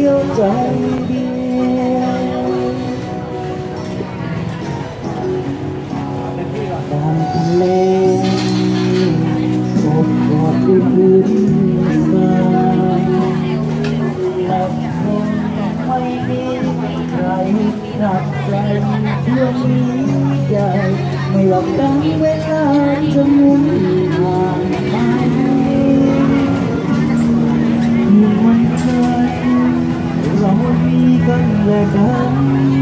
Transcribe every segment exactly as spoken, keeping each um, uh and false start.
ดียวใจเดียวตามทะเลโอบกอดด้วยพื้นทรายแต่คงไม่มีใครรักใจเพื่อนนี้ใจไม่หลับตั้งเวลาจะหมุนผ่านไปวันเกิดเรามีกันและกัน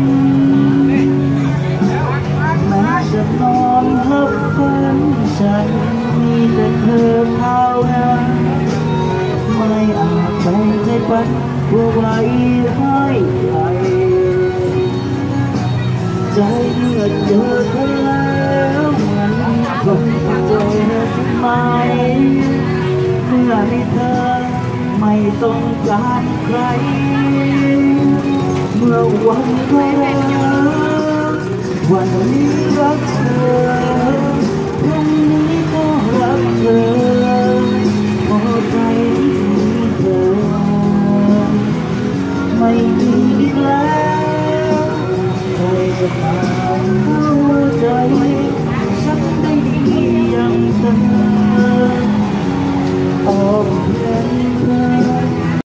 แม้จะนอนทับฝันฉันมีแต่เธอเท่านั้นไม่อาจแบ่งใจปันว่าไว้ให้ใครใจเมื่อเจอเธอแล้วมันก็ใจทำไมเมื่อมีเธอไม่ต้องการใครเมื่อวันใครรักวันนี้รักเธอ